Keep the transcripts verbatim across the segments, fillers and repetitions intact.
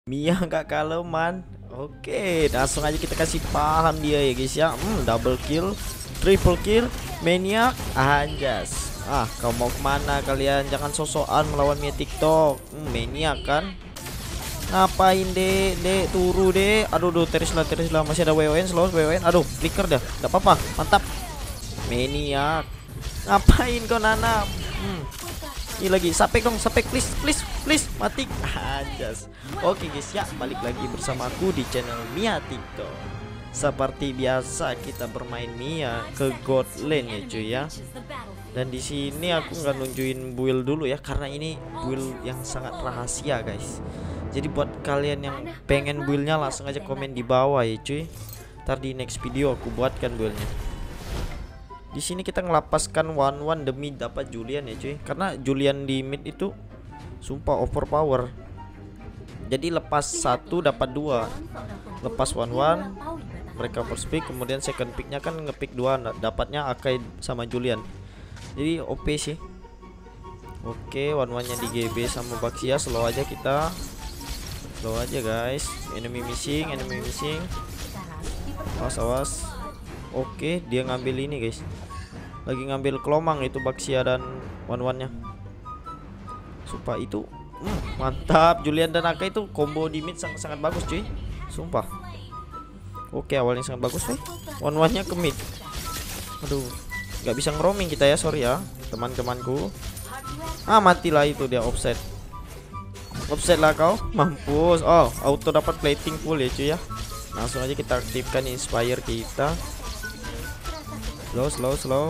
Mia nggak kaleman. Oke, langsung aja kita kasih paham dia ya guys ya. Hmm, double kill, triple kill, maniak, anjas. Ah, kau mau kemana kalian? Jangan sosokan melawan Mia TikTok. Hmm, maniak kan? Ngapain dek, dek turu dek. Aduh, aduh, Terisla, Terisla masih ada W O N, slow W O N. Aduh, flicker dah. Gak apa-apa, mantap. Maniak. Ngapain kau nanam? Hmm. Ini lagi sapek dong, sapek please, please, please, mati anjas. Oke guys ya, balik lagi bersama aku di channel Mia TikTok. Seperti biasa kita bermain Mia ke God Lane ya cuy ya. Dan di sini aku nggak nunjukin build dulu ya, karena ini build yang sangat rahasia guys. Jadi buat kalian yang pengen buildnya langsung aja komen di bawah ya cuy. Ntar di next video aku buatkan buildnya. Di sini kita ngelapaskan one one demi dapat Julian ya cuy. Karena Julian di mid itu sumpah overpower. Jadi lepas satu dapat dua. Lepas one one mereka first pick, kemudian second picknya kan ngepick dua, dapatnya Akai sama Julian. Jadi O P sih. Oke, one one nya di G B sama Baxia. Slow aja kita. Slow aja guys. Enemy missing, enemy missing. Awas awas. Oke, dia ngambil ini guys. Lagi ngambil kelomang itu Baxia dan one one nya. Sumpah itu hmm, mantap. Julian dan Aka itu combo di mid sangat, sangat bagus cuy. Sumpah. Oke, awalnya sangat bagus nih. one one nya ke mid. Aduh, nggak bisa ngeroming kita ya, sorry ya teman-temanku. Ah, matilah itu dia offset. Offset lah kau, mampus. Oh, auto dapat plating full ya cuy ya. Langsung aja kita aktifkan inspire kita. Slow slow slow.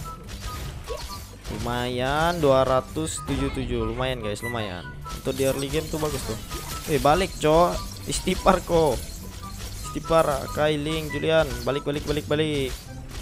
Lumayan dua ratus tujuh puluh tujuh. Lumayan guys, lumayan. Untuk di early game tuh bagus tuh. Eh, balik cok. Istighfar kok. Istighfar Kailing Julian. Balik balik balik balik.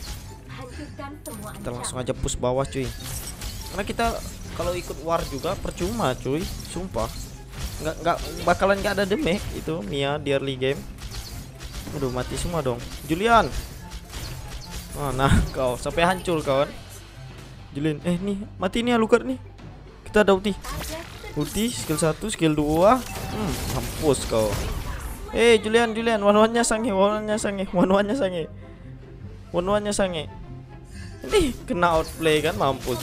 Kita langsung aja push bawah cuy. Karena kita kalau ikut war juga percuma cuy. Sumpah. Nggak nggak bakalan nggak ada damage itu Mia di early game. Aduh, mati semua dong Julian. Oh, nah kau sampai hancur kawan. Julian, eh nih mati nih Alucard nih. Kita ada ulti. Ulti skill satu, skill dua. Hmm, mampus kau. Eh Julian, Julian, one-one-nya sange, one-one-nya sange, one-one-nya sange. One-one-nya sange. Ini kena outplay kan, mampus.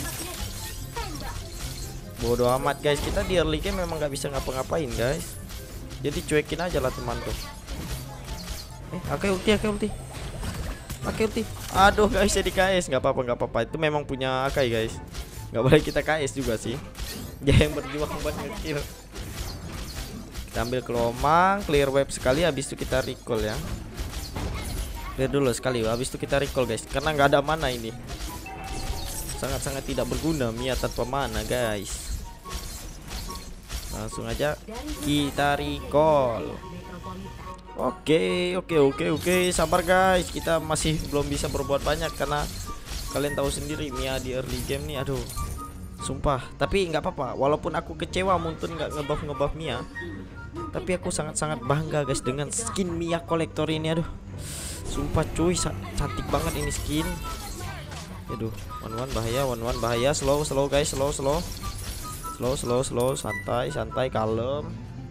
Bodoh amat guys, kita di early game memang nggak bisa ngapa-ngapain guys. Jadi cuekin aja lah teman tuh. Eh, Akai ulti, Akai ulti. Pakai ulti. Aduh guys, jadi K S. Nggak apa-apa, nggak apa-apa. Itu memang punya Akai guys. Nggak boleh kita K S juga sih. Dia yang berjuang buat ngekill. Kita ambil kelomang, clear web sekali, habis itu kita recall ya. Clear dulu sekali, habis itu kita recall guys. Karena nggak ada mana ini. Sangat-sangat tidak berguna Mia tanpa mana guys. Langsung aja kita recall. Oke, oke, oke, oke, sabar guys. Kita masih belum bisa berbuat banyak karena kalian tahu sendiri Mia di early game nih, aduh, sumpah. Tapi nggak apa-apa. Walaupun aku kecewa Muntun nggak ngebuff ngebuff Mia, tapi aku sangat-sangat bangga guys dengan skin Mia kolektor ini. Aduh, sumpah cuy, cantik banget ini skin. Aduh, one one bahaya, one one bahaya. Slow, slow guys, slow, slow, slow, slow, slow, santai, santai, kalem.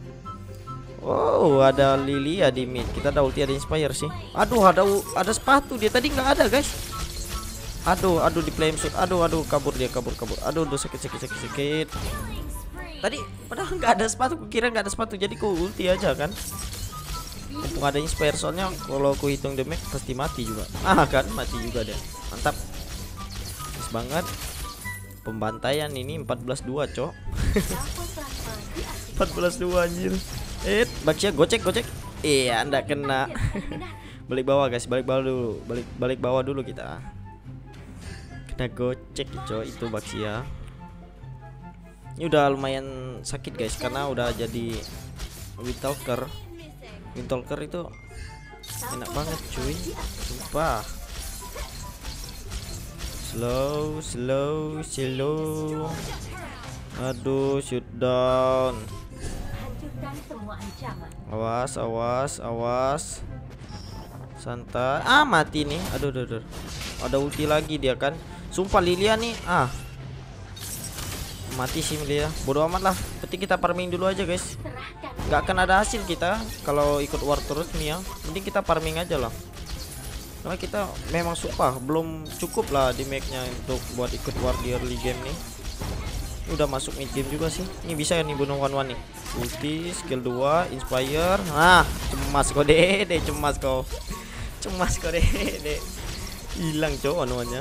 Oh, ada Lilia di mid. Kita ada ulti, ada inspire sih. Aduh, ada ada sepatu dia tadi nggak ada guys. Aduh, aduh di flame shoot. Aduh, aduh kabur dia, kabur kabur. Aduh, aduh sakit sakit sakit sakit. Tadi padahal nggak ada sepatu, kira nggak ada sepatu, jadi ku ulti aja kan. Mumpung ada inspire, soalnya kalau ku hitung damage pasti mati juga. Ah kan, mati juga deh. Mantap. Bagus banget. Pembantaian ini empat belas dua, cok. empat belas dua anjir. Eh, Baxia gocek gocek. Iya, anda kena. Balik bawah guys, balik bawah dulu. Balik balik bawah dulu kita. Kena gocek coy itu Baxia. Ini udah lumayan sakit guys karena udah jadi Windtalker. Windtalker itu enak banget cuy. Sumpah. Slow, slow, slow. Aduh, shoot down. Awas, awas, awas. Santai. Ah, mati nih. Aduh, aduh, aduh. Ada ulti lagi dia kan. Sumpah Lilia nih. Ah. Mati sih dia. Bodoh amat lah. Penting kita farming dulu aja guys. Gak akan ada hasil kita kalau ikut war terus nih ya. Mending kita farming aja lah. Karena kita memang sumpah belum cukup lah di make-nya untuk buat ikut war di early game nih. Ini udah masuk mid game juga sih. Ini bisa ya nih bunuh one one nih. Ulti, skill dua, inspire. Nah, cemas kau deh, cemas kau. Cemas kau deh. Hilang cowok one one-nya.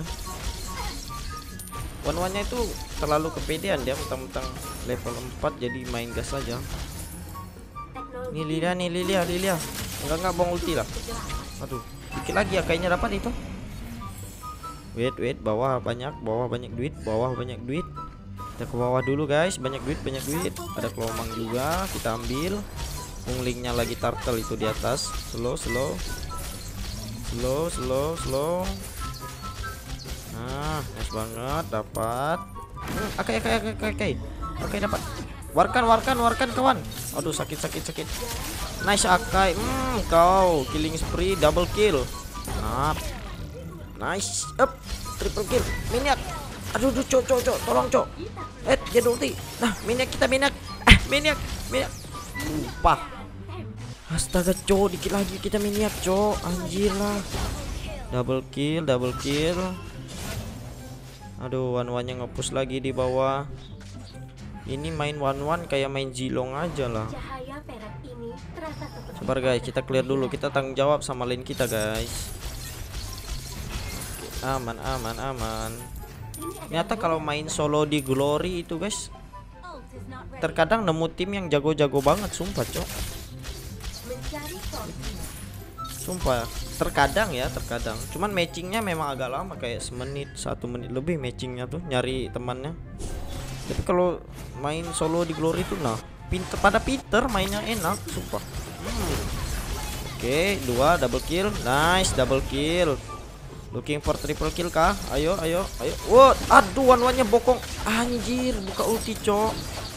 One one-nya itu terlalu kepedean dia, mentang-mentang level empat jadi main gas aja. Nih Lilia nih Lilia Lilia. Enggak enggak bong ulti lah. Aduh, dikit lagi ya kayaknya dapat itu. Wait wait, bawah banyak, bawah banyak duit, bawah banyak duit. Kita ke bawah dulu guys, banyak duit, banyak duit. Ada kelomang juga, kita ambil. Punglingnya lagi turtle itu di atas. Slow, slow. Slow, slow, slow. Nah, nice banget, dapat. Hmm, oke, oke, oke, oke, oke. Oke, dapat. Warkan, warkan, warkan kawan. Aduh, sakit, sakit, sakit. Nice Akai. Hmm, kau killing spree, double kill. Nah. Nice. Up, triple kill. Minyak. Aduh, aduh, cok, cok, cok, tolong cok. Eh, dia ulti. Nah, minyak kita minyak. Eh, minyak, minyak. Lupa. Astaga, cok, dikit lagi kita minyak, cok. Anjir lah. Double kill, double kill. Aduh, one one-nya nge-push lagi di bawah. Ini main one one kayak main Zilong aja lah. Sabar guys, kita clear dulu. Kita tanggung jawab sama lane kita guys. Aman, aman, aman. Ternyata kalau main solo di Glory itu guys, terkadang nemu tim yang jago-jago banget, sumpah cok. Sumpah, terkadang ya, terkadang. Cuman matchingnya memang agak lama, kayak semenit, satu menit lebih matchingnya tuh, nyari temannya. Tapi kalau main solo di Glory itu nah, pinter, pada pinter, mainnya enak, sumpah. Hmm. Oke, dua double kill, nice double kill. Looking for triple kill kah? Ayo, ayo, ayo. Wow, aduh, one one-nya bokong. Anjir, buka ulti, cok.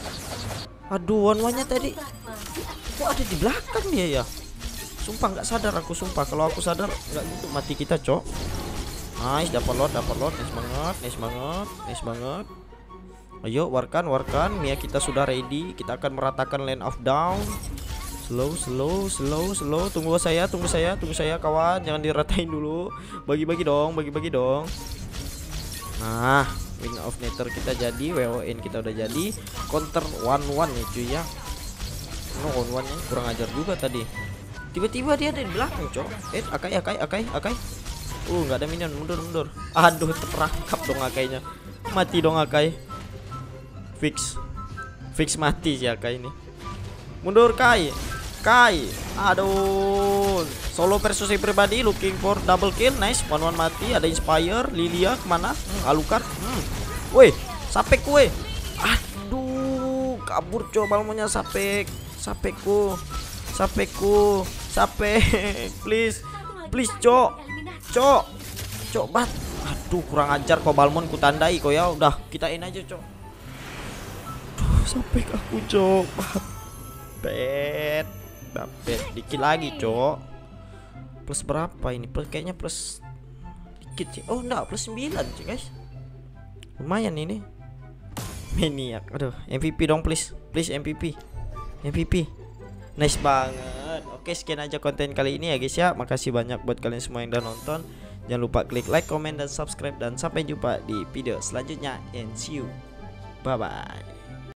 Aduh, one one-nya tadi kok ada di belakang dia ya? Sumpah nggak sadar aku, sumpah. Kalau aku sadar nggak gitu mati kita, cok. Nice, dapat lot, dapat lot. Nice banget, nice banget, nice banget. Ayo, warkan, warkan. Mia kita sudah ready. Kita akan meratakan lane of down. Slow, slow, slow, slow. Tunggu saya, tunggu saya, tunggu saya kawan. Jangan diratain dulu. Bagi-bagi dong, bagi-bagi dong. Nah, win of nether kita jadi, W O N kita udah jadi. Counter one one ya cuy ya. No, one one-nya kurang ajar juga tadi. Tiba-tiba dia ada di belakang, cok. Eh, Akai, Akai, Akai, Akai. Uh, nggak ada minion, mundur, mundur. Aduh, terperangkap dong Akainya. Mati dong Akai. Fix. Fix mati si Akai ini. Mundur Kai. Kai, aduh, solo versus pribadi, looking for double kill, nice, one one mati, ada inspire, Lilia kemana? Hmm, Alucard, hmm, woi, sapek kue, aduh, kabur coba balmonya sapek, sapekku, sapekku, sapek, please, please cok, cok, cok bat, aduh kurang ajar kok balmon ku tandai kok ya, udah kita in aja cok, aduh sapek aku cok, bet. Dapat dikit lagi cok. Plus berapa ini? Plus kayaknya plus dikit sih. Oh enggak, plus sembilan sih guys. Lumayan ini. Maniac. Aduh, M V P dong please. Please M V P. M V P. Nice banget. Oke, sekian aja konten kali ini ya guys ya. Makasih banyak buat kalian semua yang udah nonton. Jangan lupa klik like, comment dan subscribe, dan sampai jumpa di video selanjutnya, and see you. Bye bye.